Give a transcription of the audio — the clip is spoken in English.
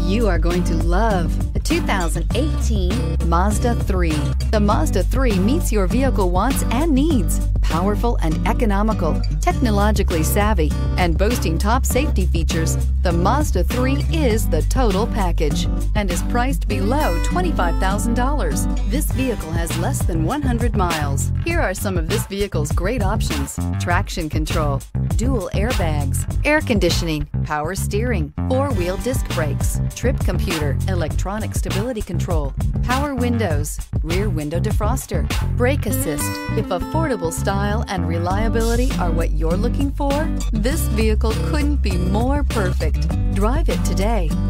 You are going to love the 2018 Mazda 3. The Mazda 3 meets your vehicle wants and needs. Powerful and economical, technologically savvy, and boasting top safety features, the Mazda 3 is the total package and is priced below $25,000. This vehicle has less than 100 miles. Here are some of this vehicle's great options: traction control, dual airbags, air conditioning, power steering, four-wheel disc brakes, trip computer, electronic stability control, power windows, rear window defroster, brake assist. If affordable style and reliability are what you're looking for, this vehicle couldn't be more perfect. Drive it today.